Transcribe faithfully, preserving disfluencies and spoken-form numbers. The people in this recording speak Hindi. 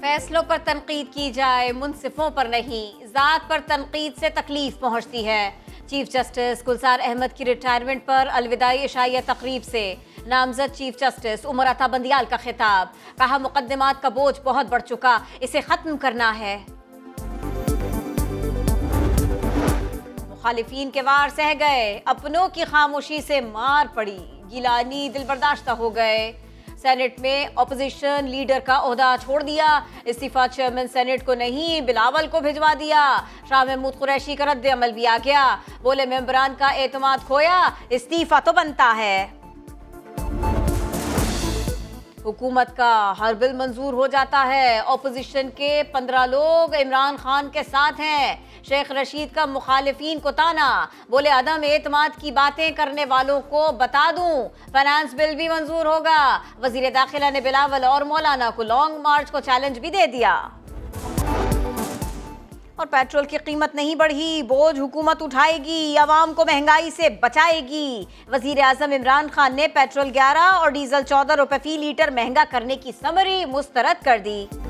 फैसलों पर तनकीद की जाए, मुनसिफों पर नहीं। ज़ात पर तनकीद से तकलीफ पहुँचती है। चीफ जस्टिस गुलजार अहमद की रिटायरमेंट पर अलविदाई इशाइया तकरीब से नामजद चीफ जस्टिस उमर अता बंदियाल का खिताब। कहा, मुकदमात का बोझ बहुत बढ़ चुका, इसे खत्म करना है। मुखालिफिन के वार सह गए, अपनों की खामोशी से मार पड़ी। गिलानी दिलबर्दाश्ता हो गए। सेनेट में अपोजिशन लीडर का ओहदा छोड़ दिया। इस्तीफा चेयरमैन सेनेट को नहीं, बिलावल को भिजवा दिया। शाह महमूद कुरैशी का रद्द अमल भी आ गया। बोले, मेंबरान का एतमाद खोया, इस्तीफा तो बनता है। हुकूमत का हर बिल मंजूर हो जाता है। अपोजिशन के पंद्रह लोग इमरान खान के साथ हैं। शेख रशीद का मुखालिफिन को ताना। बोले, अदम एतमाद की बातें करने वालों को बता दूं, फाइनेंस बिल भी मंजूर होगा। वजीर दाखिला ने बिलावल और मौलाना को लॉन्ग मार्च को चैलेंज भी दे दिया। और पेट्रोल की कीमत नहीं बढ़ी, बोझ हुकूमत उठाएगी, अवाम को महंगाई से बचाएगी। वजीर आजम इमरान खान ने पेट्रोल ग्यारह और डीजल चौदह रुपए फी लीटर महंगा करने की समरी मुस्तरद कर दी।